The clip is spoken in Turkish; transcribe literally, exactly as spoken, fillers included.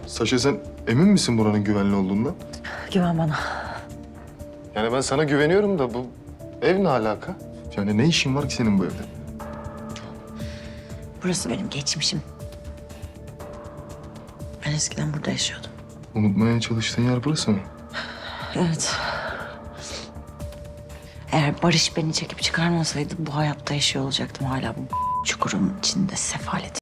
Saşa sen emin misin buranın güvenli olduğundan? Güven bana. Yani ben sana güveniyorum da bu ev ne alaka? Yani ne işin var ki senin bu evde? Burası benim geçmişim. Ben eskiden burada yaşıyordum. Unutmaya çalıştığın yer burası mı? Evet. Eğer Barış beni çekip çıkarmasaydı bu hayatta yaşıyor olacaktım hala bu çukurun içinde, sefalet